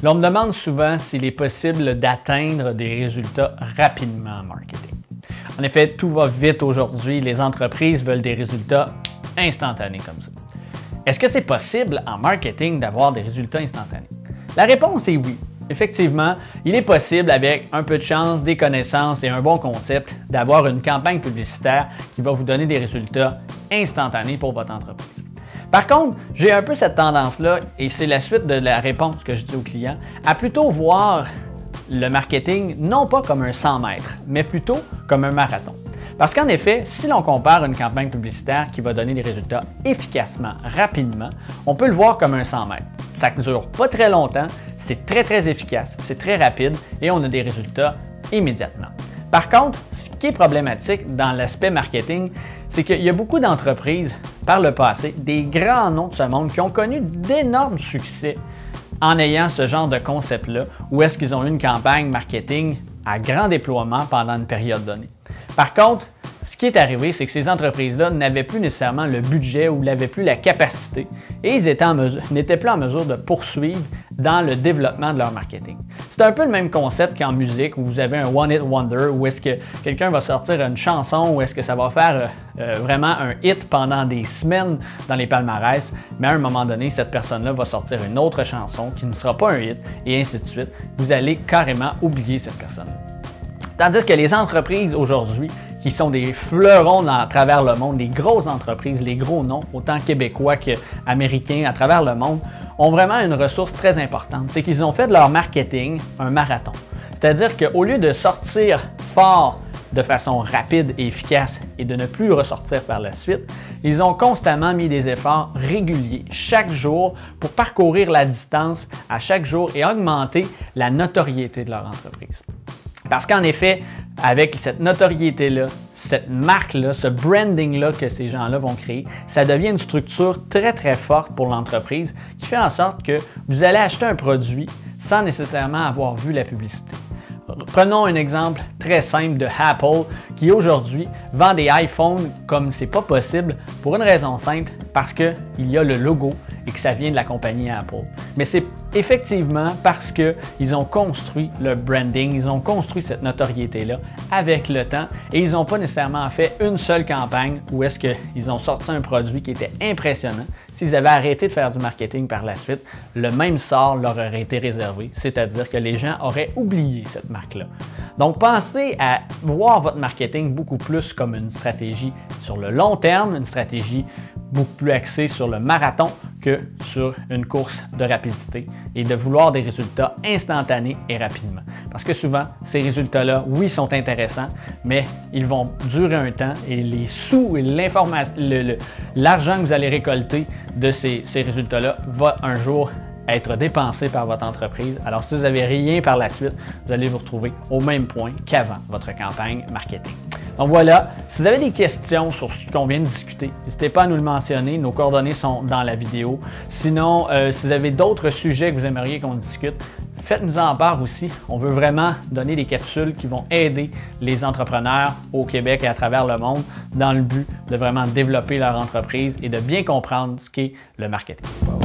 L'on me demande souvent s'il est possible d'atteindre des résultats rapidement en marketing. En effet, tout va vite aujourd'hui. Les entreprises veulent des résultats instantanés comme ça. Est-ce que c'est possible en marketing d'avoir des résultats instantanés? La réponse est oui. Effectivement, il est possible avec un peu de chance, des connaissances et un bon concept d'avoir une campagne publicitaire qui va vous donner des résultats instantanés pour votre entreprise. Par contre, j'ai un peu cette tendance-là, et c'est la suite de la réponse que je dis aux clients, à plutôt voir le marketing non pas comme un 100 mètres, mais plutôt comme un marathon. Parce qu'en effet, si l'on compare une campagne publicitaire qui va donner des résultats efficacement, rapidement, on peut le voir comme un 100 mètres. Ça ne dure pas très longtemps, c'est très efficace, c'est très rapide et on a des résultats immédiatement. Par contre, ce qui est problématique dans l'aspect marketing, c'est qu'il y a beaucoup d'entreprises par le passé, des grands noms de ce monde qui ont connu d'énormes succès en ayant ce genre de concept-là, où est-ce qu'ils ont eu une campagne marketing à grand déploiement pendant une période donnée. Par contre, ce qui est arrivé, c'est que ces entreprises-là n'avaient plus nécessairement le budget ou n'avaient plus la capacité et ils n'étaient plus en mesure de poursuivre dans le développement de leur marketing. C'est un peu le même concept qu'en musique où vous avez un one-hit wonder, où est-ce que quelqu'un va sortir une chanson, où est-ce que ça va faire vraiment un hit pendant des semaines dans les palmarès, mais à un moment donné, cette personne-là va sortir une autre chanson qui ne sera pas un hit et ainsi de suite. Vous allez carrément oublier cette personne. Tandis que les entreprises aujourd'hui, qui sont des fleurons à travers le monde, les grosses entreprises, les gros noms, autant québécois qu'américains à travers le monde, ont vraiment une ressource très importante. C'est qu'ils ont fait de leur marketing un marathon. C'est-à-dire qu'au lieu de sortir fort de façon rapide et efficace et de ne plus ressortir par la suite, ils ont constamment mis des efforts réguliers chaque jour pour parcourir la distance à chaque jour et augmenter la notoriété de leur entreprise. Parce qu'en effet, avec cette notoriété-là, cette marque-là, ce branding-là que ces gens-là vont créer, ça devient une structure très forte pour l'entreprise qui fait en sorte que vous allez acheter un produit sans nécessairement avoir vu la publicité. Prenons un exemple très simple de Apple qui aujourd'hui vend des iPhones comme c'est pas possible pour une raison simple, parce qu'il y a le logo et que ça vient de la compagnie Apple. Mais c'est effectivement parce qu'ils ont construit le branding, ils ont construit cette notoriété-là avec le temps et ils n'ont pas nécessairement fait une seule campagne où est-ce qu'ils ont sorti un produit qui était impressionnant. S'ils avaient arrêté de faire du marketing par la suite, le même sort leur aurait été réservé, c'est-à-dire que les gens auraient oublié cette marque-là. Donc, pensez à voir votre marketing beaucoup plus comme une stratégie sur le long terme, une stratégie beaucoup plus axée sur le marathon que sur une course de rapidité et de vouloir des résultats instantanés et rapidement. Parce que souvent, ces résultats-là, oui, sont intéressants, mais ils vont durer un temps et les sous et l'argent que vous allez récolter de ces résultats-là va un jour être dépensé par votre entreprise. Alors, si vous n'avez rien par la suite, vous allez vous retrouver au même point qu'avant votre campagne marketing. Donc voilà, si vous avez des questions sur ce qu'on vient de discuter, n'hésitez pas à nous le mentionner. Nos coordonnées sont dans la vidéo. Sinon, si vous avez d'autres sujets que vous aimeriez qu'on discute, faites-nous en part aussi. On veut vraiment donner des capsules qui vont aider les entrepreneurs au Québec et à travers le monde dans le but de vraiment développer leur entreprise et de bien comprendre ce qu'est le marketing.